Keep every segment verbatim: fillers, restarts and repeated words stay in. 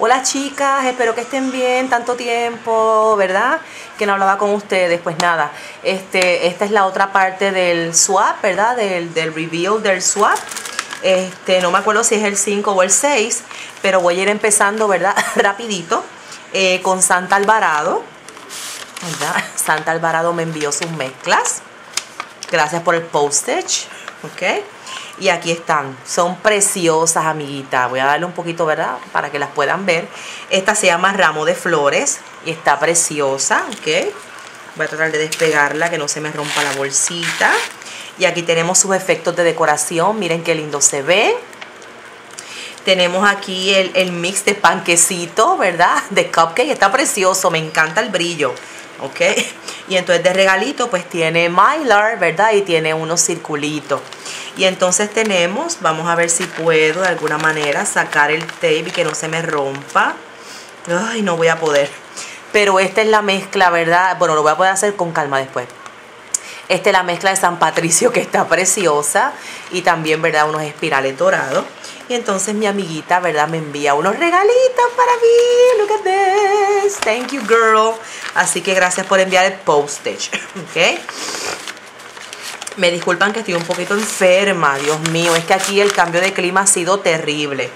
Hola chicas, espero que estén bien, tanto tiempo, ¿verdad? Que no hablaba con ustedes. Pues nada, este, esta es la otra parte del swap, ¿verdad? Del, del reveal del swap. Este, no me acuerdo si es el cinco o el seis, pero voy a ir empezando, ¿verdad? Rapidito, eh, con Santa Alvarado, ¿verdad? Santa Alvarado me envió sus mezclas. Gracias por el postage, ¿ok? Y aquí están, son preciosas, amiguitas. Voy a darle un poquito, ¿verdad? Para que las puedan ver. Esta se llama Ramo de Flores y está preciosa, ¿ok? Voy a tratar de despegarla, que no se me rompa la bolsita. Y aquí tenemos sus efectos de decoración. Miren qué lindo se ve. Tenemos aquí el, el mix de panquecito, ¿verdad? De cupcake. Está precioso, me encanta el brillo, ¿ok? Y entonces de regalito pues tiene Mylar, ¿verdad? Y tiene unos circulitos. Y entonces tenemos, vamos a ver si puedo de alguna manera sacar el tape y que no se me rompa. Ay, no voy a poder. Pero esta es la mezcla, ¿verdad? Bueno, lo voy a poder hacer con calma después. Esta es la mezcla de San Patricio, que está preciosa. Y también, ¿verdad? Unos espirales dorados. Y entonces mi amiguita, ¿verdad? Me envía unos regalitos para mí. Look at this. Thank you, girl. Así que gracias por enviar el postage. ¿Ok? Me disculpan que estoy un poquito enferma. Dios mío, es que aquí el cambio de clima ha sido terrible.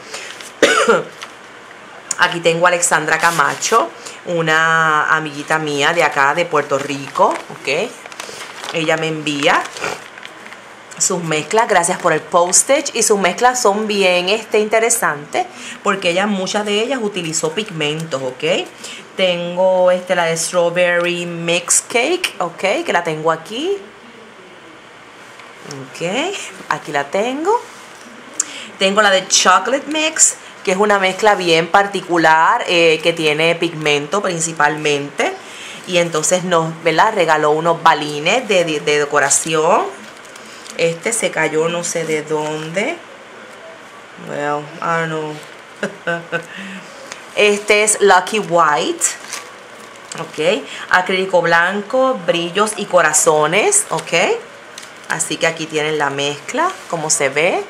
Aquí tengo a Alexandra Camacho, una amiguita mía de acá, de Puerto Rico. ¿Ok? Ella me envía sus mezclas, gracias por el postage. Y sus mezclas son bien este, interesantes, porque ella, muchas de ellas utilizó pigmentos, ¿ok? Tengo este, la de Strawberry Mix Cake, ¿ok? Que la tengo aquí. Ok, aquí la tengo. Tengo la de Chocolate Mix, que es una mezcla bien particular, eh, que tiene pigmento principalmente. Y entonces nos, ¿verdad? Regaló unos balines de, de, de decoración. Este se cayó no sé de dónde. Well, I don't know. Este es Lucky White. Ok. Acrílico blanco, brillos y corazones. Ok. Así que aquí tienen la mezcla, como se ve.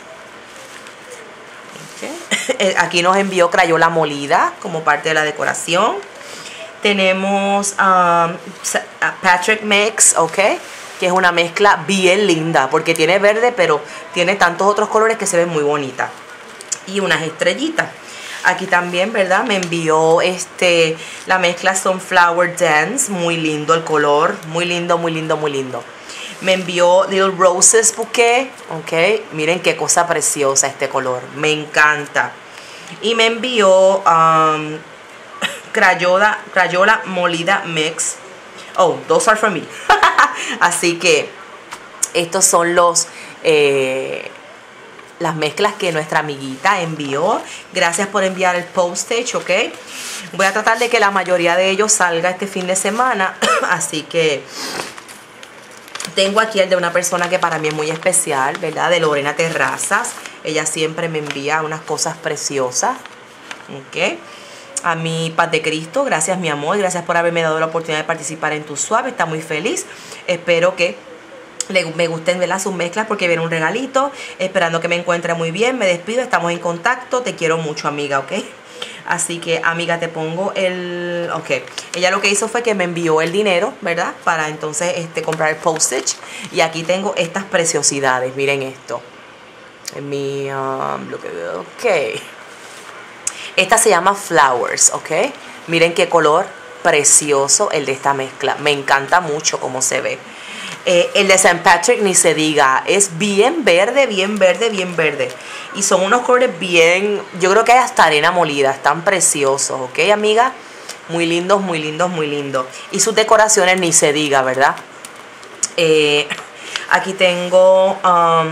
Okay. Aquí nos envió crayola molida como parte de la decoración. Tenemos um, Patrick Mix, ok, que es una mezcla bien linda, porque tiene verde, pero tiene tantos otros colores que se ven muy bonita. Y unas estrellitas. Aquí también, ¿verdad? Me envió este la mezcla Sunflower Dance, muy lindo el color, muy lindo, muy lindo, muy lindo. Me envió Little Roses Bouquet, ok, miren qué cosa preciosa este color, me encanta. Y me envió um, Crayola, Crayola Molida Mix. Oh, those are for me. Así que estos son los eh, las mezclas que nuestra amiguita envió. Gracias por enviar el postage, ok. Voy a tratar de que la mayoría de ellos salga este fin de semana. Así que tengo aquí el de una persona que para mí es muy especial, ¿verdad? De Lorena Terrazas. Ella siempre me envía unas cosas preciosas. ¿Ok? A mi Paz de Cristo, gracias mi amor. Gracias por haberme dado la oportunidad de participar en tu swap. Está muy feliz. Espero que le, me gusten, ¿verdad? Sus mezclas, porque viene un regalito. Esperando que me encuentre muy bien. Me despido. Estamos en contacto. Te quiero mucho, amiga, ¿ok? Así que, amiga, te pongo el... Ok. Ella lo que hizo fue que me envió el dinero, ¿verdad? Para entonces este, comprar el postage. Y aquí tengo estas preciosidades. Miren esto. En mi... Um, lo que veo. Ok. Esta se llama Flowers, ¿ok? Miren qué color precioso el de esta mezcla. Me encanta mucho cómo se ve. Eh, el de Saint Patrick ni se diga. Es bien verde, bien verde, bien verde. Y son unos colores bien... Yo creo que hay hasta arena molida. Están preciosos, ¿ok, amiga? Muy lindos, muy lindos, muy lindos. Y sus decoraciones ni se diga, ¿verdad? Eh, aquí tengo... Um,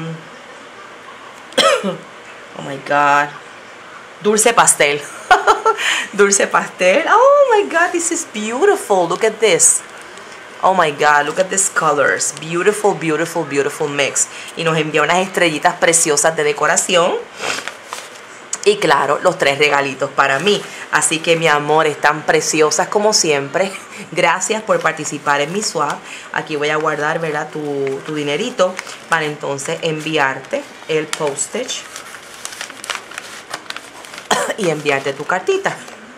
oh, my God. Dulce pastel. Dulce pastel. Oh, my God, this is beautiful. Look at this. Oh my God, look at these colors. Beautiful, beautiful, beautiful mix. Y nos envía unas estrellitas preciosas de decoración. Y claro, los tres regalitos para mí. Así que mi amor, están preciosas como siempre. Gracias por participar en mi swap. Aquí voy a guardar, ¿verdad? Tu, tu dinerito para entonces enviarte el postage. y enviarte tu cartita.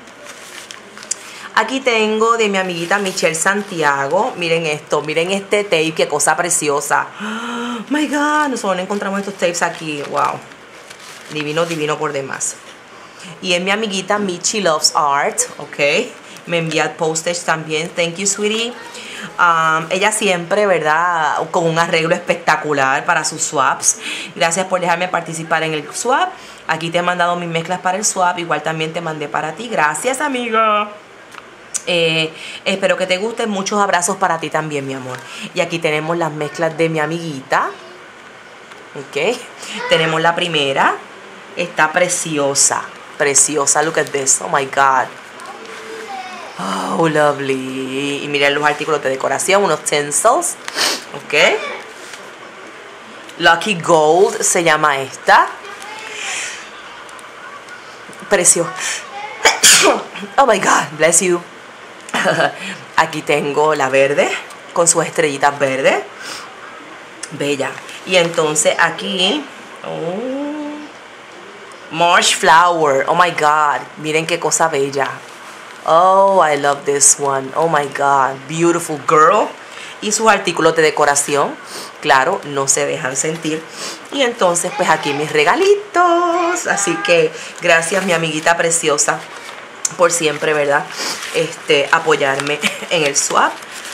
Aquí tengo de mi amiguita Michelle Santiago. Miren esto, miren este tape, qué cosa preciosa. Oh my God, nosotros encontramos estos tapes aquí. Wow, divino, divino por demás. Y es mi amiguita Michi Loves Art, ok. Me envía postage también. Thank you, sweetie. Um, ella siempre, ¿verdad? Con un arreglo espectacular para sus swaps. Gracias por dejarme participar en el swap. Aquí te he mandado mis mezclas para el swap. Igual también te mandé para ti. Gracias, amiga. Eh, espero que te guste. Muchos abrazos para ti también, mi amor. Y aquí tenemos las mezclas de mi amiguita. Ok. Tenemos la primera. Está preciosa. Preciosa. Look at this. Oh my God. Oh, lovely. Y miren los artículos de decoración. Unos stencils. Ok. Lucky Gold se llama esta. Preciosa. Oh my God. Bless you. Aquí tengo la verde con sus estrellitas verdes. Bella. Y entonces aquí oh, Marsh Flower. Oh my God. Miren qué cosa bella. Oh, I love this one. Oh my God. Beautiful girl. Y sus artículos de decoración, claro, no se dejan sentir. Y entonces pues aquí mis regalitos. Así que gracias, mi amiguita preciosa, por siempre, ¿verdad? Este, apoyarme en el swap.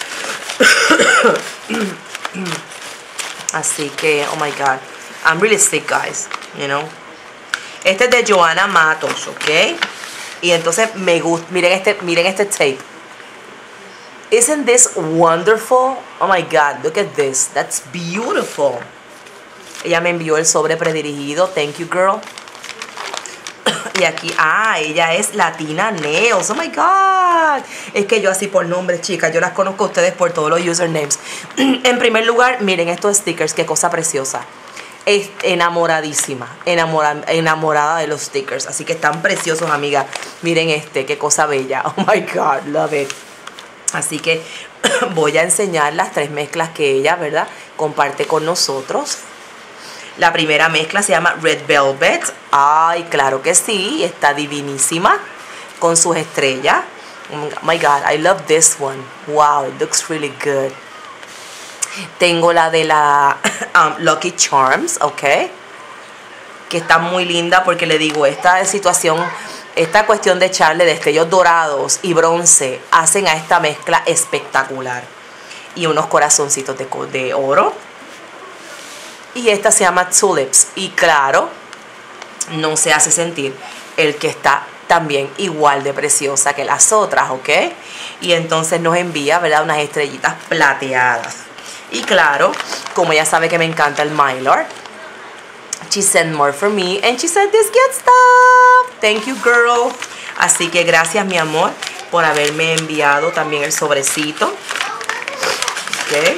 Así que, oh my God. I'm really sick, guys. You know. Este es de Joana Matos, ¿ok? Y entonces me gusta. Miren este, miren este tape. Isn't this wonderful? Oh my God, look at this. That's beautiful. Ella me envió el sobre predirigido. Thank you, girl. Y aquí, ah, ella es Latina Nails. Oh my God. Es que yo así por nombres, chicas, yo las conozco a ustedes por todos los usernames. En primer lugar, miren estos stickers, qué cosa preciosa. Es enamoradísima, enamorada, enamorada de los stickers. Así que están preciosos, amiga. Miren este, qué cosa bella. Oh my God, love it. Así que voy a enseñar las tres mezclas que ella, ¿verdad?, comparte con nosotros. La primera mezcla se llama Red Velvet. Ay, claro que sí, está divinísima con sus estrellas. Oh my God, I love this one. Wow, it looks really good. Tengo la de la um, Lucky Charms, ok, que está muy linda porque le digo, esta situación, esta cuestión de echarle destellos dorados y bronce hacen a esta mezcla espectacular. Y unos corazoncitos de, de oro. Y esta se llama Tulips. Y claro, no se hace sentir el que está también igual de preciosa que las otras, ¿ok? Y entonces nos envía, ¿verdad?, unas estrellitas plateadas. Y claro, como ella sabe que me encanta el Mylar, she sent more for me and she said this good stuff. Thank you, girl. Así que gracias, mi amor, por haberme enviado también el sobrecito. Ok.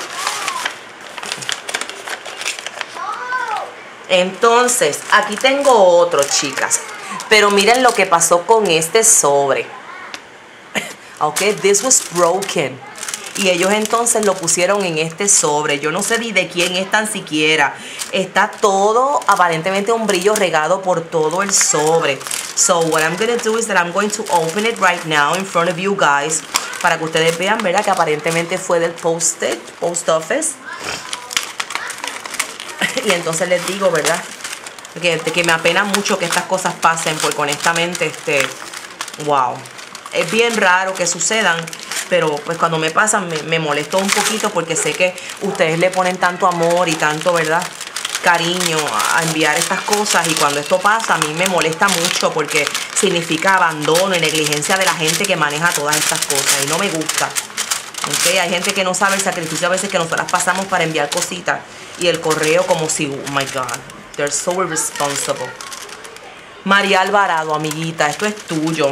Entonces, aquí tengo otro, chicas. Pero miren lo que pasó con este sobre. Ok, this was broken. Y ellos entonces lo pusieron en este sobre. Yo no sé ni de quién es tan siquiera. Está todo, aparentemente, un brillo regado por todo el sobre. So, what I'm going to do is that I'm going to open it right now in front of you guys. Para que ustedes vean, ¿verdad?, que aparentemente fue del postage, post office. Y entonces les digo, ¿verdad?, que, que me apena mucho que estas cosas pasen. Porque honestamente, este, wow. Es bien raro que sucedan. Pero pues cuando me pasan me, me molestó un poquito porque sé que ustedes le ponen tanto amor y tanto, ¿verdad?, cariño a enviar estas cosas. Y cuando esto pasa a mí me molesta mucho porque significa abandono y negligencia de la gente que maneja todas estas cosas. Y no me gusta. ¿Okay? Hay gente que no sabe el sacrificio a veces que nosotras pasamos para enviar cositas. Y el correo como si, oh my God, they're so irresponsible. María Alvarado, amiguita, esto es tuyo.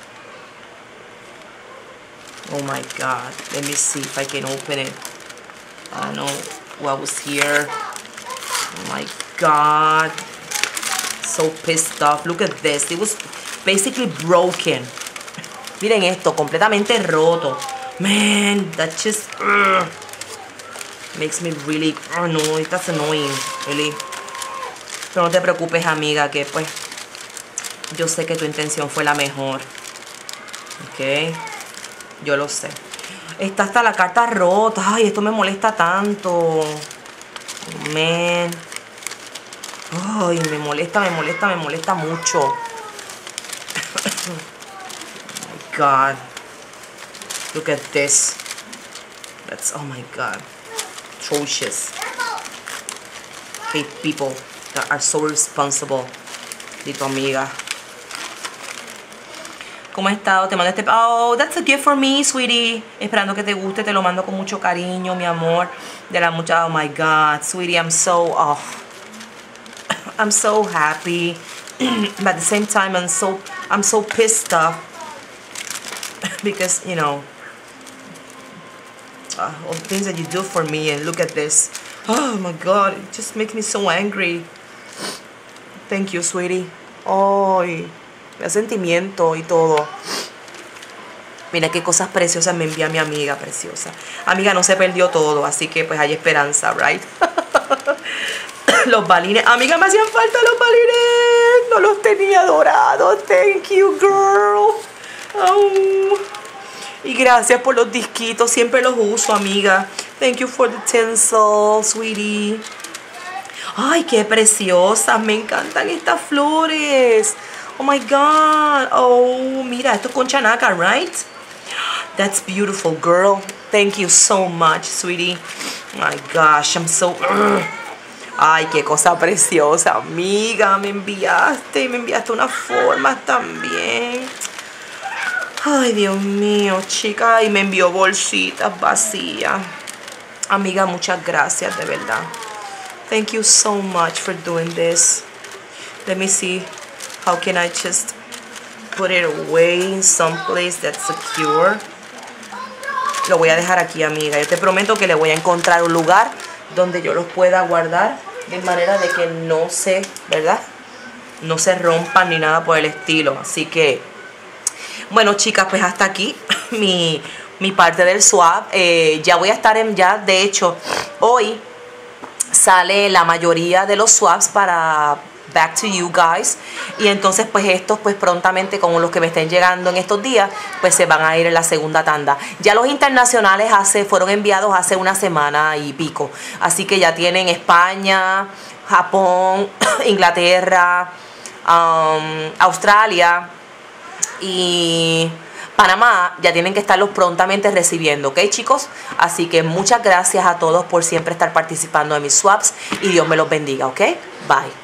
Oh my God, let me see if I can open it. I don't know what was here. Oh my God, so pissed off. Look at this, it was basically broken. Miren esto, completamente roto. Man, that just uh, makes me really, oh no, that's annoying, really. Pero no te preocupes, amiga, que pues Yo sé que tu intención fue la mejor. Ok. Yo lo sé. Está hasta la carta rota. Ay, esto me molesta tanto. Oh, man. Ay, me molesta, me molesta, me molesta mucho. Oh my God. Look at this. That's, oh my God. Atrocious. Hate people that are so responsible. De tu amiga. ¿Cómo has estado? Te mando este... Oh, that's a gift for me, sweetie. Esperando que te guste. Te lo mando con mucho cariño, mi amor. De la mucha... Oh, my God. Sweetie, I'm so... Oh. I'm so happy. But at the same time, I'm so... I'm so pissed off. Because, you know... Uh, all the things that you do for me. And look at this. Oh, my God. It just makes me so angry. Thank you, sweetie. Oh... El sentimiento y todo. Mira qué cosas preciosas me envía mi amiga preciosa. Amiga, no se perdió todo, así que pues hay esperanza, right? Los balines. Amiga, me hacían falta los balines. No los tenía dorados. Thank you, girl. Oh. Y gracias por los disquitos. Siempre los uso, amiga. Thank you for the tinsel, sweetie. Ay, qué preciosas. Me encantan estas flores. Oh my God. Oh, mira, esto es concha naca, right? That's beautiful, girl. Thank you so much, sweetie. My gosh, I'm so... Ugh. Ay, qué cosa preciosa, amiga. Me enviaste, me enviaste unas formas también. Ay, Dios mío, chica. Y me envió bolsitas vacías. Amiga, muchas gracias, de verdad. Thank you so much for doing this. Let me see. How can I just put it away in some place that's secure? Lo voy a dejar aquí, amiga. Yo te prometo que le voy a encontrar un lugar donde yo los pueda guardar de manera de que no se, ¿verdad? No se rompan ni nada por el estilo. Así que, bueno, chicas, pues hasta aquí mi, mi parte del swap. Eh, ya voy a estar en, ya, de hecho, hoy sale la mayoría de los swaps para... Back to you guys. Y entonces pues estos pues prontamente, como los que me estén llegando en estos días, pues se van a ir en la segunda tanda. Ya los internacionales hace, fueron enviados hace una semana y pico. Así que ya tienen España, Japón, Inglaterra, um, Australia y Panamá. Ya tienen que estarlos prontamente recibiendo, ¿ok, chicos? Así que muchas gracias a todos por siempre estar participando en mis swaps y Dios me los bendiga, ¿ok? Bye.